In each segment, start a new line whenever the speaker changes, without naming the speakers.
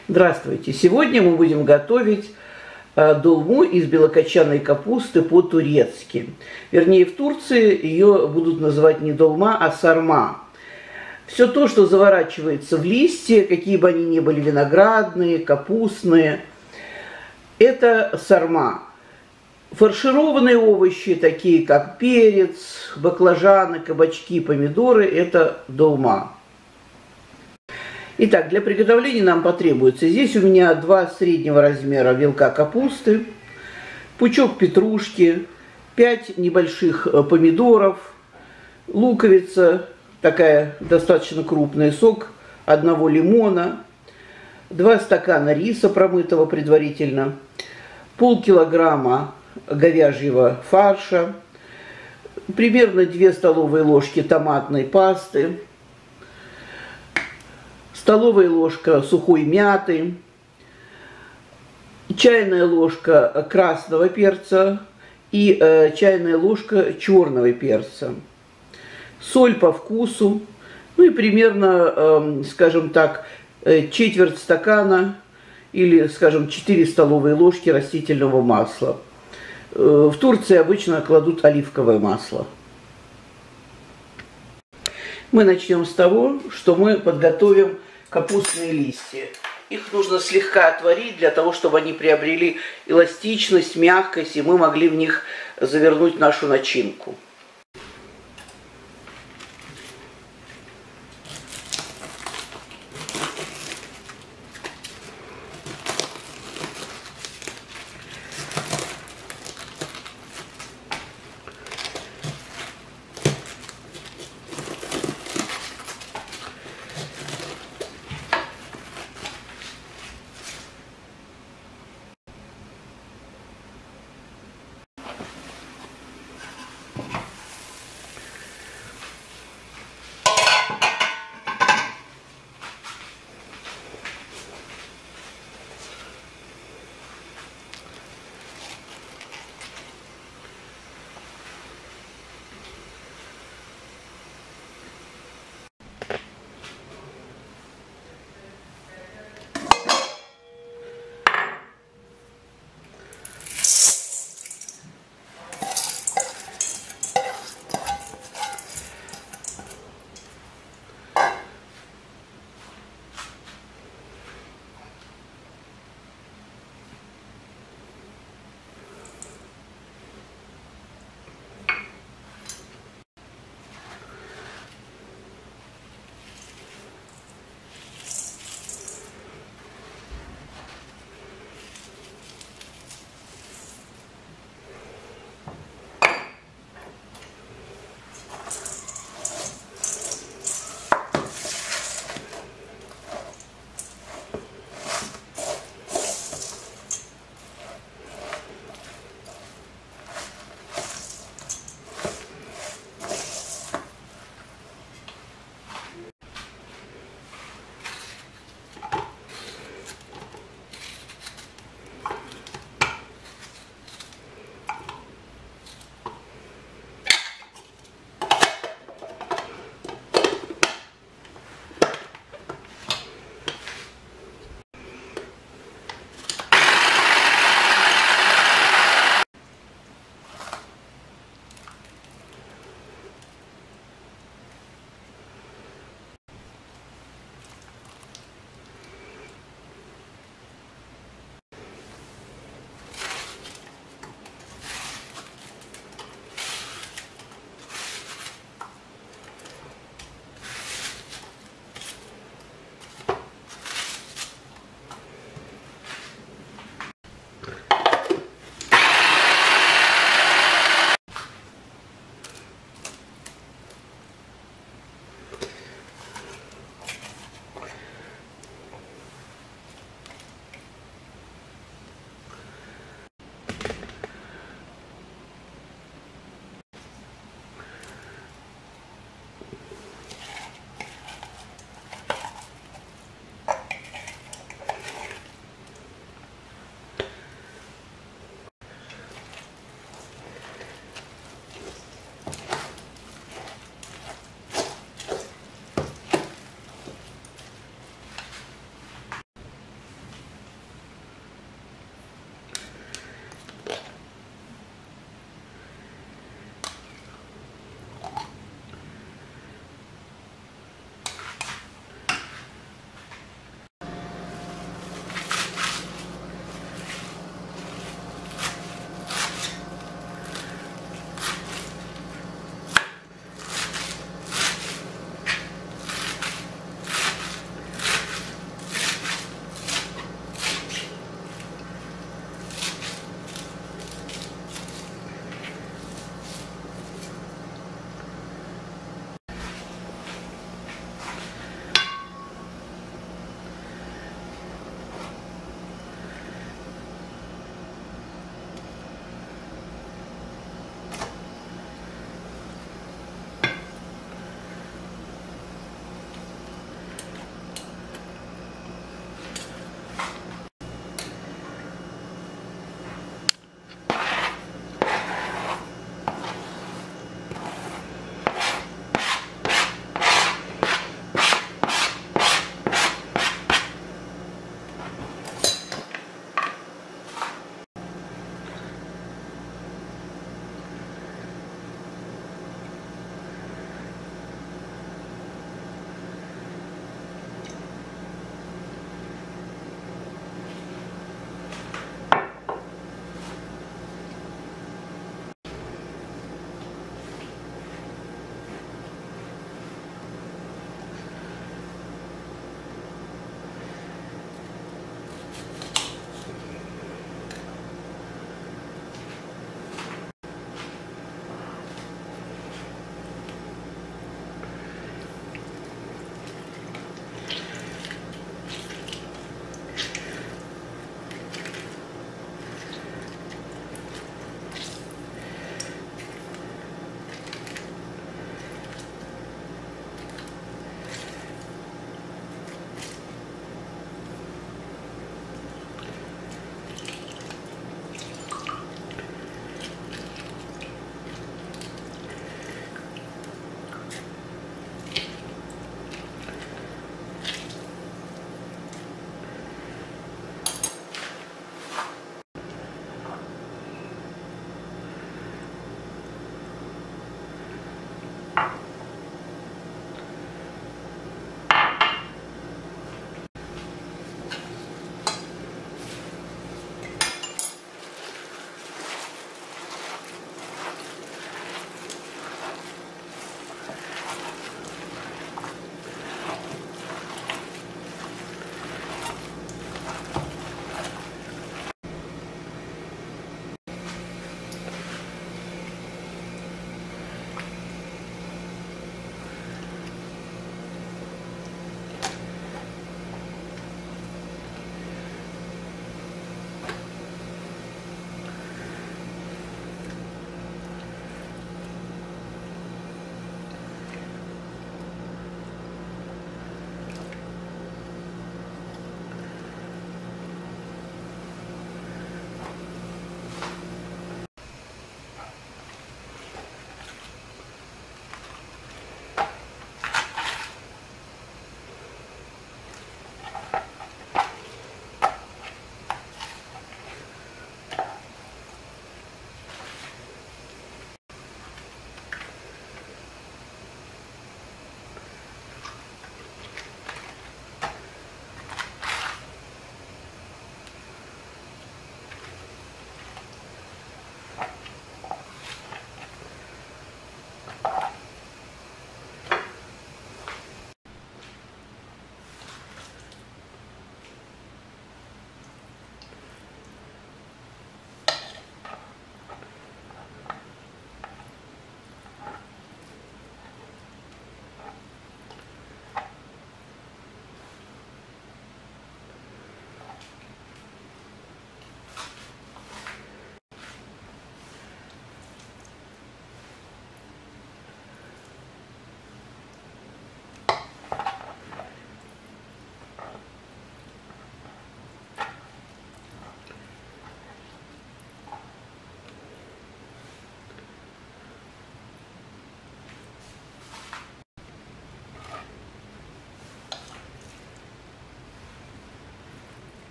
Здравствуйте! Сегодня мы будем готовить долму из белокочанной капусты по-турецки. Вернее, в Турции ее будут называть не долма, а сарма. Все то, что заворачивается в листья, какие бы они ни были виноградные, капустные, это сарма. Фаршированные овощи, такие как перец, баклажаны, кабачки, помидоры, это долма. Итак, для приготовления нам потребуется, здесь у меня 2 среднего размера вилка капусты, пучок петрушки, 5 небольших помидоров, луковица, такая достаточно крупная, сок 1 лимона, 2 стакана риса, промытого предварительно, полкилограмма говяжьего фарша, примерно 2 столовые ложки томатной пасты, столовая ложка сухой мяты, чайная ложка красного перца и чайная ложка черного перца, соль по вкусу, ну и примерно, скажем так, четверть стакана или, скажем, 4 столовые ложки растительного масла. В Турции обычно кладут оливковое масло. Мы начнем с того, что мы подготовим капустные листья. Их нужно слегка отварить для того, чтобы они приобрели эластичность, мягкость, и мы могли в них завернуть нашу начинку.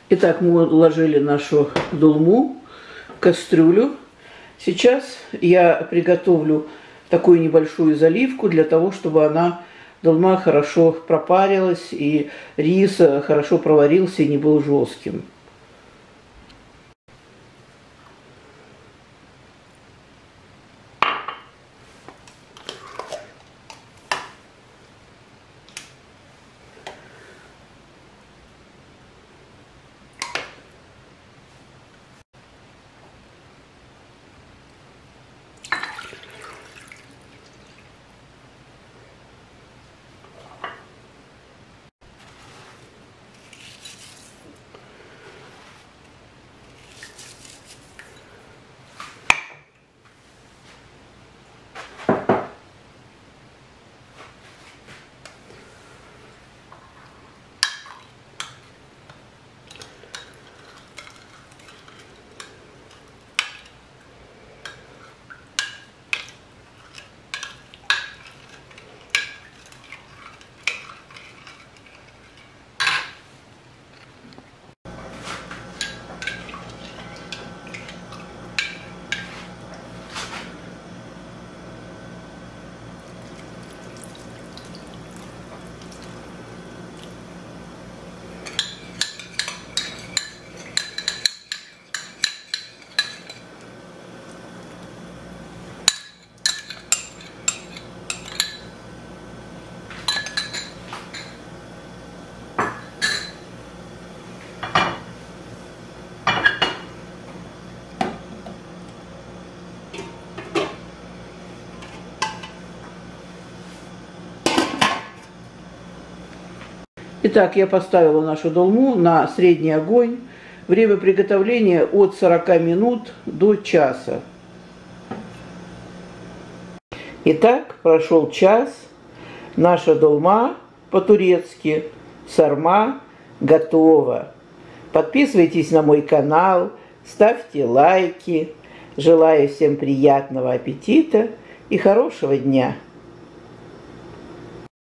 Итак, мы уложили нашу долму в кастрюлю. Сейчас я приготовлю такую небольшую заливку для того, чтобы долма хорошо пропарилась и рис хорошо проварился и не был жестким. Итак, я поставила нашу долму на средний огонь. Время приготовления от 40 минут до часа. Итак, прошел час. Наша долма по-турецки сарма готова. Подписывайтесь на мой канал, ставьте лайки. Желаю всем приятного аппетита и хорошего дня.